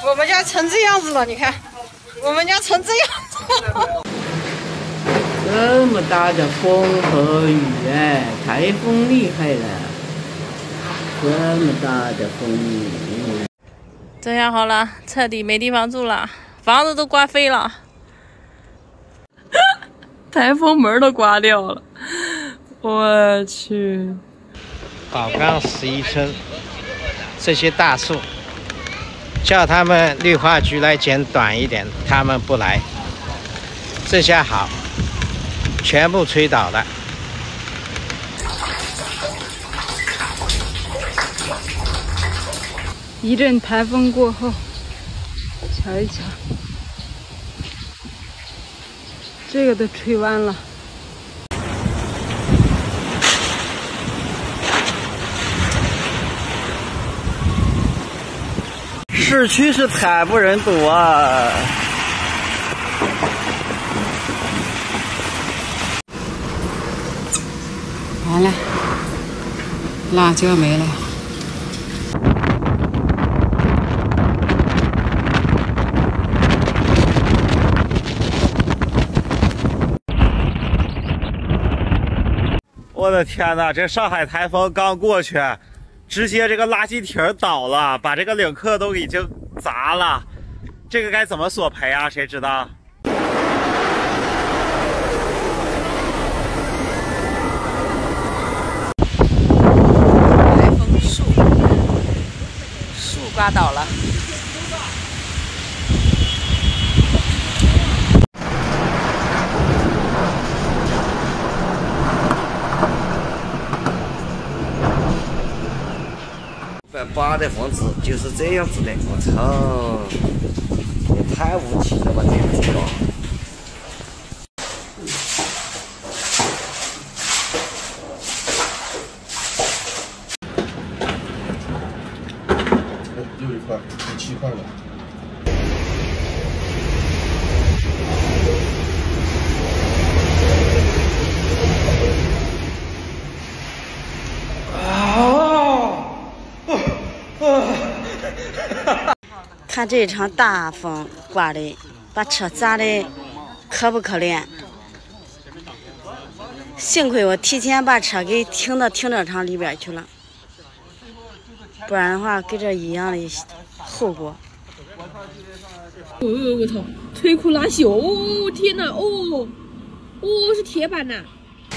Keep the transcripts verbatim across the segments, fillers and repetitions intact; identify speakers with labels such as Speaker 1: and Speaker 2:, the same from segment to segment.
Speaker 1: 我们家成这样子了，你看，我们家成这样子了。
Speaker 2: 这么大的风和雨哎，台风厉害了！这么大的风雨。
Speaker 1: 这样好了，彻底没地方住了，房子都刮飞了，台风门都刮掉了。我去！
Speaker 3: 宝钢十一村这些大树，叫他们绿化局来剪短一点，他们不来。这下好，全部吹倒了。
Speaker 1: 一阵台风过后，瞧一瞧，这个都吹弯了。
Speaker 3: 市区是惨不忍睹啊！
Speaker 2: 完了，辣椒没了。
Speaker 3: 我的天哪，这上海台风刚过去，直接这个垃圾亭倒了，把这个领克都已经砸了，这个该怎么索赔啊？谁知道？
Speaker 1: 台风树，树刮倒了。
Speaker 4: 八的房子就是这样子的，我操！也太无情了吧，这个地方。
Speaker 5: 六一块，第七块了。
Speaker 6: 看这场大风刮的，把车砸的可不可怜？幸亏我提前把车给停到停车场里边去了，不然的话跟这一样的后果。
Speaker 1: 哦，我操！摧枯拉朽！哦，天哪！哦，哦，是铁板呐！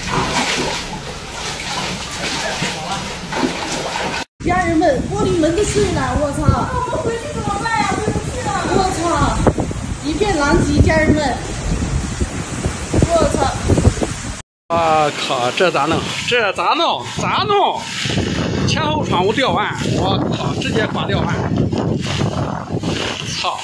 Speaker 7: 家人们，玻璃门都碎了！我操！我们回去怎么办呀？回不去了！我操！一片狼藉，家人们！我操！
Speaker 8: 啊靠！这咋弄？这咋弄？咋弄？前后窗户吊完，我靠！直接刮吊完！操！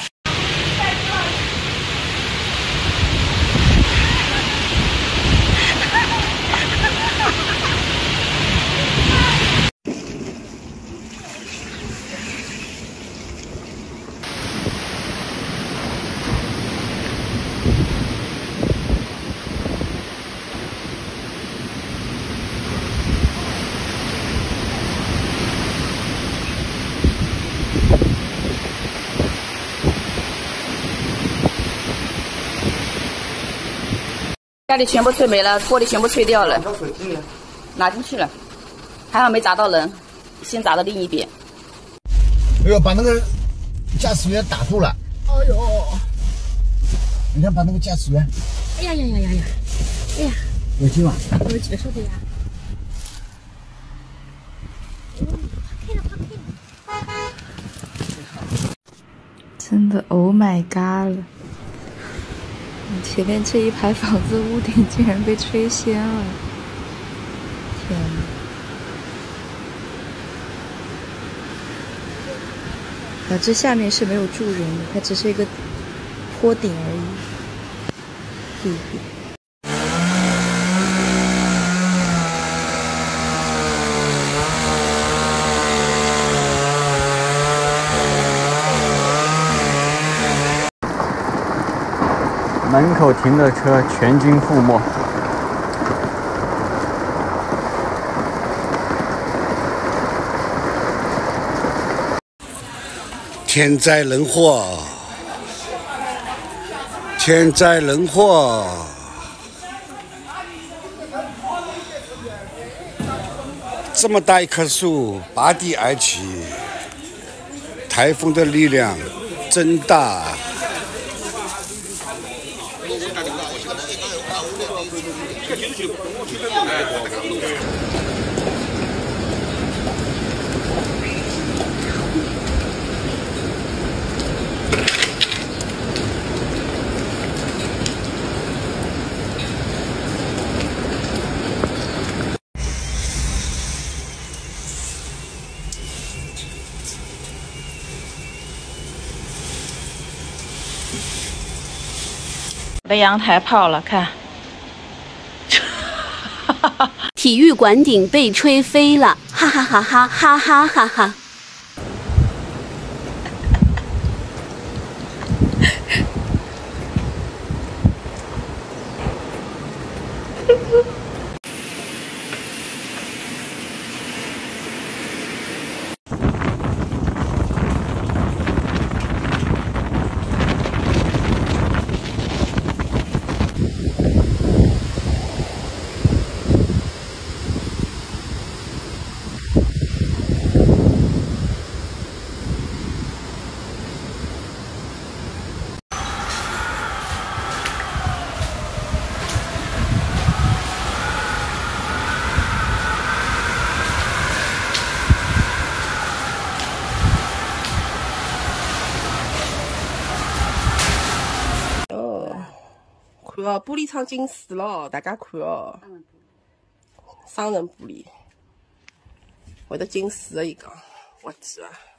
Speaker 9: 家里全部吹没了，玻璃全部吹掉了，拿进去了，还好没砸到人，先砸到另一边。
Speaker 5: 哎呦，把那个驾驶员打住了！哎呦，你看把那个驾驶员，
Speaker 7: 哎呀呀呀呀呀！哎呀，
Speaker 5: 有劲吗？
Speaker 7: 有几说的呀？
Speaker 1: 真的 ，Oh my god 了！前面这一排房子屋顶竟然被吹掀了，天哪！啊，这下面是没有住人的，它只是一个坡顶而已。嘿嘿。
Speaker 3: 门口停的车全军覆没。
Speaker 5: 天灾人祸，天灾人祸。这么大一棵树拔地而起，台风的力量真大。
Speaker 1: 我的阳台泡了，看。
Speaker 10: 体育馆顶被吹飞了，哈哈哈哈哈哈哈哈！
Speaker 11: 看哦，玻璃窗进水了，大家看哦，双层玻璃，会得进水的伊讲，我去啊！